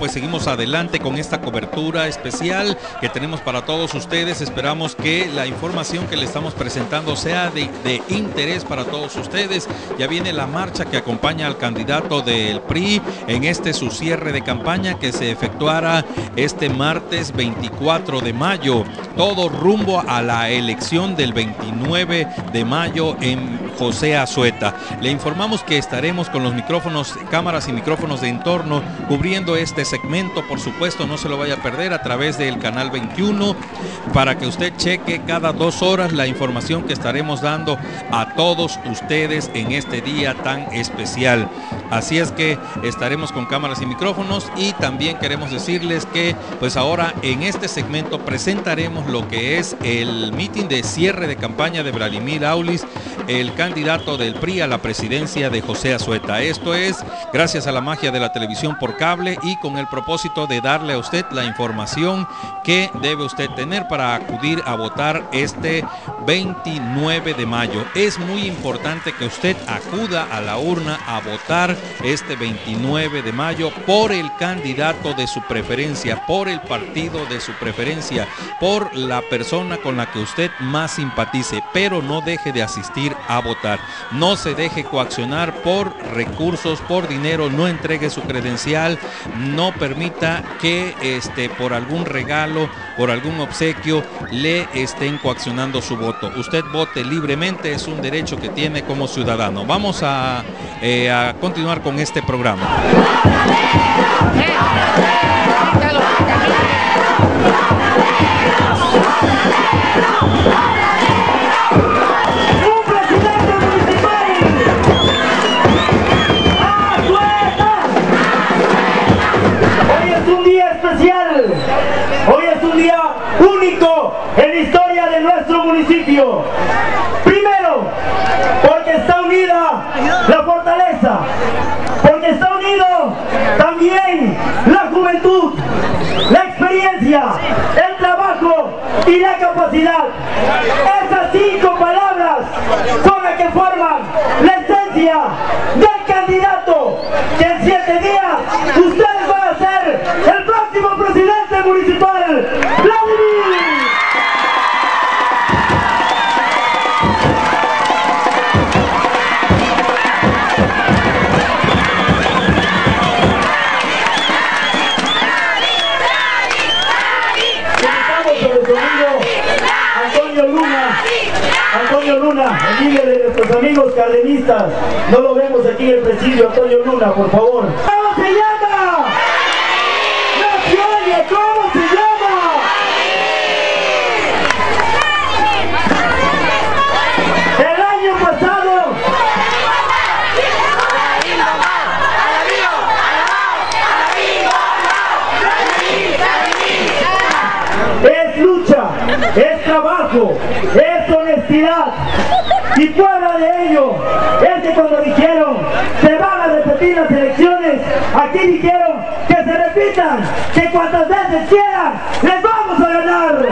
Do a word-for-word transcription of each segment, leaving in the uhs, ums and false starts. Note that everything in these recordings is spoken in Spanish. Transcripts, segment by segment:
pues seguimos adelante con esta cobertura especial que tenemos para todos ustedes. Esperamos que la información que le estamos presentando sea de, de interés para todos ustedes. Ya viene la marcha que acompaña al candidato del P R I en este su cierre de campaña que se efectuará este martes veinticuatro de mayo. Todo rumbo a la elección del veintinueve de mayo en José Azueta. Le informamos que estaremos con los micrófonos, cámaras y micrófonos de entorno cubriendo este segmento. Por supuesto, no se lo vaya a perder a través del canal veintiuno para que usted cheque cada dos horas la información que estaremos dando a todos ustedes en este día tan especial. Así es que estaremos con cámaras y micrófonos, y también queremos decirles que pues ahora en este segmento presentaremos lo que es el mitin de cierre de campaña de Vladimir Aulis, el candidato del P R I a la presidencia de José Azueta. Esto es gracias a la magia de la televisión por cable y con el propósito de darle a usted la información que debe usted tener para acudir a votar este veintinueve de mayo. Es muy importante que usted acuda a la urna a votar este veintinueve de mayo por el candidato de su preferencia, por el partido de su preferencia, por la persona con la que usted más simpatice, pero no deje de asistir a votar. No se deje coaccionar por recursos, por dinero, no entregue su credencial, no permita que este, por algún regalo, por algún obsequio, le estén coaccionando su voto. Usted vote libremente, es un derecho que tiene como ciudadano. Vamos a, eh, a continuar con este programa. Hoy es un día único en la historia de nuestro municipio. Primero, porque está unida la fortaleza, porque está unido también la juventud, la experiencia, el trabajo y la capacidad. Esas cinco palabras son las que forman la esencia del candidato que en siete días ustedes van a ser el próximo presidente municipal, Vladimir. Antonio Luna, Antonio Luna, el líder de nuestros amigos cardenistas. No lo vemos aquí en el presidio. Antonio Luna, por favor. ¿Cómo se llama? ¡No se oye! ¿Cómo se llama? El año pasado es lucha, es trabajo, es honestidad, y prueba de ello es que cuando dijeron se van a repetir las elecciones, aquí dijeron que se repitan, que cuantas veces quieran les vamos a ganar.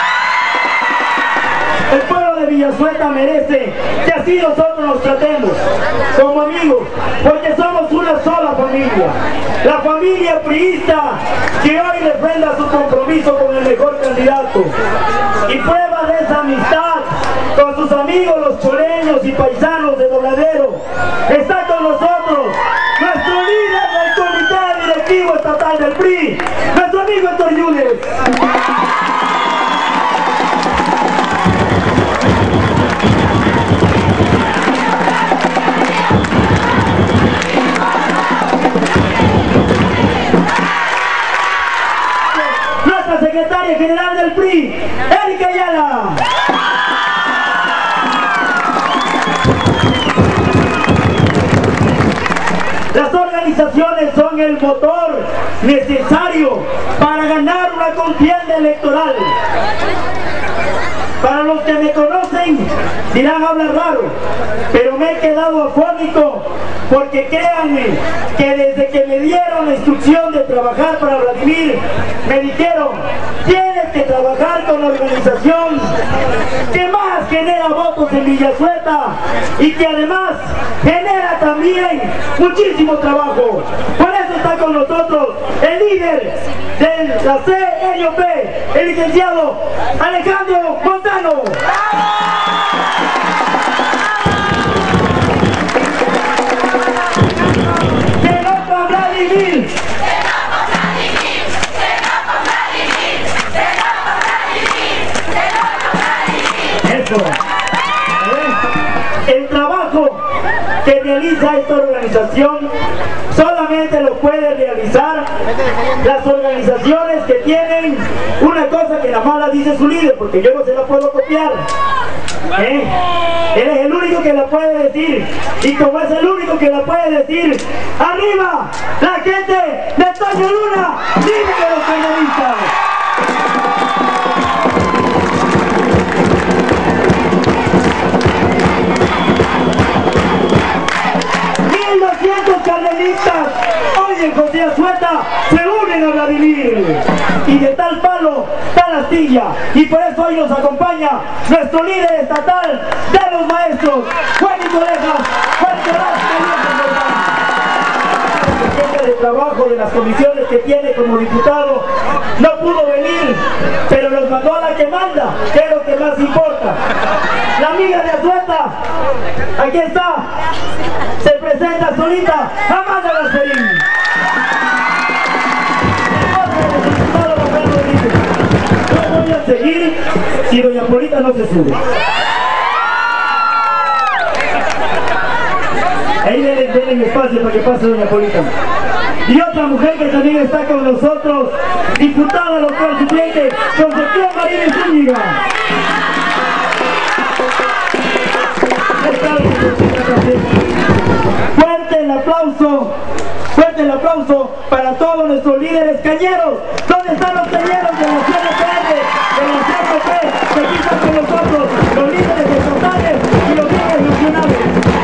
El pueblo de Villazueta merece que así nosotros nos tratemos como amigos, porque somos una sola familia, la familia priista que hoy refrenda su compromiso con el mejor candidato. Y prueba de esa amistad con sus amigos los choleños y paisanos de Dobladero está con nosotros nuestro líder del comité directivo estatal del P R I, nuestro amigo Héctor Yunes. Secretaria general del P R I, Erika Ayala. Las organizaciones son el motor necesario para ganar una contienda electoral. Para los que me conocen dirán habla raro, pero me he quedado afónico, porque créanme que desde que me dieron la instrucción de trabajar para Vladimir, me dijeron: tienes que trabajar con la organización que más genera votos en Villanueva. Villazueta y que además genera también muchísimo trabajo. Por eso está con nosotros el líder de la C N O P, el licenciado Alejandro Montano. El trabajo que realiza esta organización solamente lo puede realizar las organizaciones que tienen una cosa que la mala dice su líder, porque yo no se la puedo copiar. ¿Eh? Él es el único que la puede decir, y como es el único que la puede decir, ¡arriba la gente de Toño Luna! ¡Dime que los periodistas! mil doscientos cardenistas hoy en José Azueta se unen a Vladimir, y de tal palo, tal astilla, y por eso hoy nos acompaña nuestro líder estatal de los maestros, Juanito Orejas, Juanito Orejas, de trabajo de las comisiones que tiene como diputado, no pudo venir, pero nos mandó a la que manda, que es lo que más importa. La amiga de Azueta, aquí está, se presenta solita, Amanda Gasperín. No voy a seguir si doña Polita no se sube. Ahí denle, denle espacio para que pase doña Polita. Y otra mujer que también está con nosotros, diputada local suplente, Concepción Marínez Zúñiga. Fuerte el aplauso, fuerte el aplauso para todos nuestros líderes cañeros. ¿Dónde están los cañeros de la C N P R, de la C N P, que aquí están con nosotros, los líderes estatales y los líderes nacionales?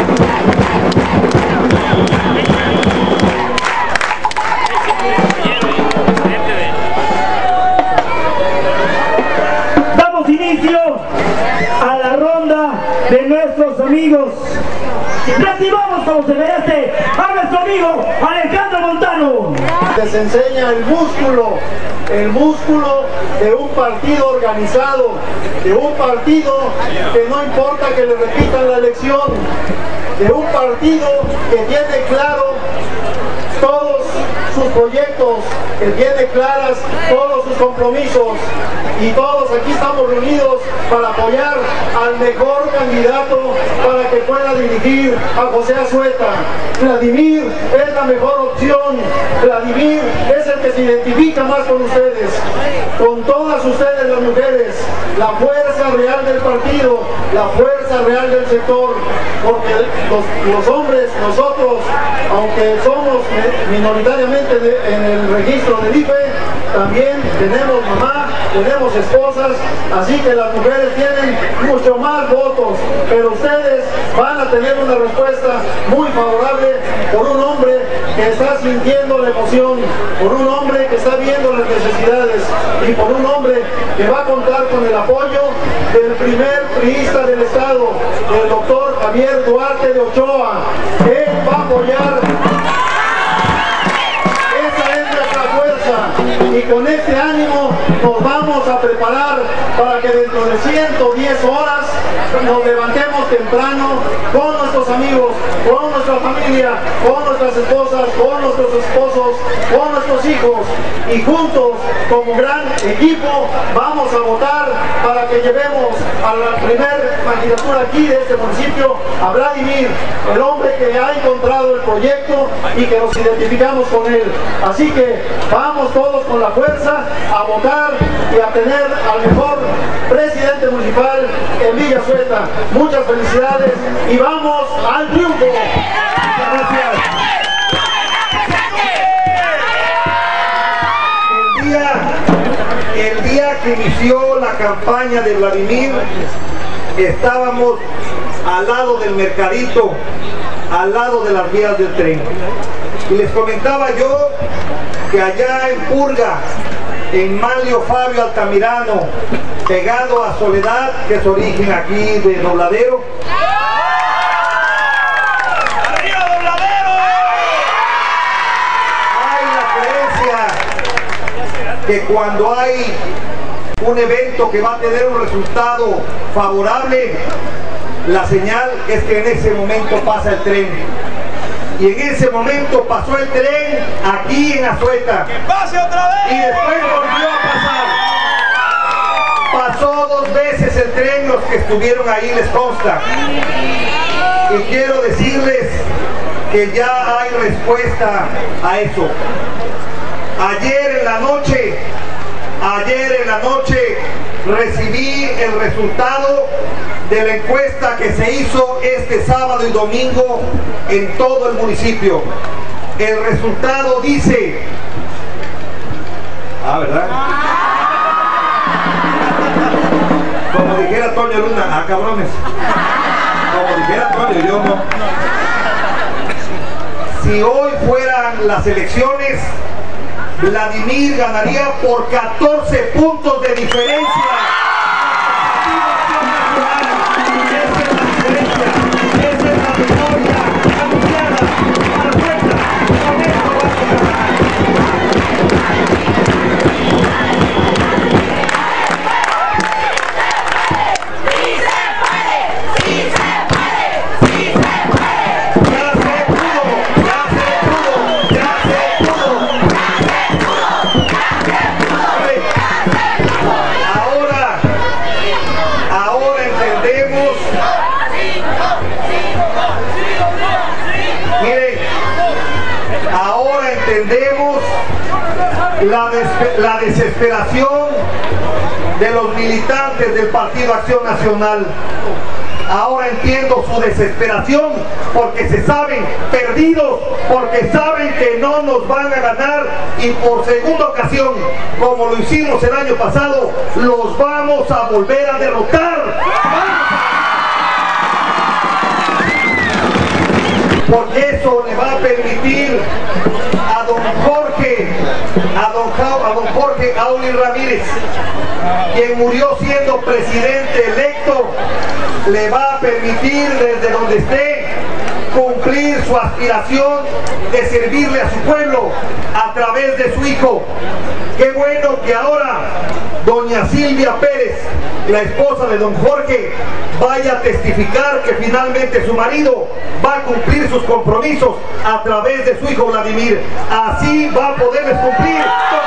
Damos inicio a la ronda de nuestros amigos. Recibamos como se merece a nuestro amigo Alejandro Montano. Les enseña el músculo, el músculo de un partido organizado, de un partido que no importa que le repitan la elección, de un partido que tiene claro todos sus proyectos, que tiene claras todos sus compromisos, y todos aquí estamos reunidos para apoyar al mejor candidato para que pueda dirigir a José Azueta. Vladimir es la mejor opción, Vladimir es el que se identifica más con ustedes, con todas ustedes las mujeres, la fuerza real del partido, la fuerza real del sector, porque los, los hombres, nosotros, aunque somos minoritariamente de, en el registro del I F E, también tenemos mamá, tenemos esposas, así que las mujeres tienen mucho más votos, pero ustedes van a tener una respuesta muy favorable por un hombre que está sintiendo la emoción, por un hombre que está viendo las necesidades, y por un hombre que va a contar con el apoyo del primer priista del Estado, el doctor Javier Duarte de Ochoa. Él va a apoyar. Y con este ánimo nos vamos a preparar para que dentro de ciento diez horas nos levantemos temprano con nuestros amigos, con nuestra familia, con nuestras esposas, con nuestros esposos, con nuestros hijos, y juntos como gran equipo vamos a votar para que llevemos a la primer candidatura aquí de este municipio a Vladimir, el hombre que ha encontrado el proyecto y que nos identificamos con él. Así que vamos todos con la fuerza a votar y a tener al mejor presidente municipal en Villazueta. Muchas felicidades y vamos al triunfo. Muchas gracias. El día, el día que inició la campaña de Vladimir, estábamos al lado del mercadito, al lado de las vías del tren. Y les comentaba yo que allá en Purga, en Manlio Fabio Altamirano, pegado a Soledad, que es origen aquí de Dobladero. ¡Arriba Dobladero! Hay la creencia que cuando hay un evento que va a tener un resultado favorable, la señal es que en ese momento pasa el tren. Y en ese momento pasó el tren aquí en Azueta. ¡Que pase otra vez! Y después volvió a pasar. Pasó dos veces el tren, los que estuvieron ahí les consta. Y quiero decirles que ya hay respuesta a eso. Ayer en la noche, ayer en la noche recibí el resultado de la encuesta que se hizo este sábado y domingo en todo el municipio. El resultado dice... Ah, ¿verdad? Como dijera Toño Luna, ah, cabrones. Como dijera Toño, yo no. Si hoy fueran las elecciones, Vladimir ganaría por catorce puntos de diferencia. Entendemos la, des la desesperación de los militantes del Partido Acción Nacional. Ahora entiendo su desesperación porque se saben perdidos, porque saben que no nos van a ganar y por segunda ocasión, como lo hicimos el año pasado, los vamos a volver a derrotar. Porque eso le va a permitir a don Jorge, a don, a don Jorge Auli Ramírez, quien murió siendo presidente electo, le va a permitir desde donde esté cumplir su aspiración de servirle a su pueblo a través de su hijo. Qué bueno que ahora doña Silvia Pérez, la esposa de don Jorge, vaya a testificar que finalmente su marido va a cumplir sus compromisos a través de su hijo Vladimir. Así va a poderles cumplir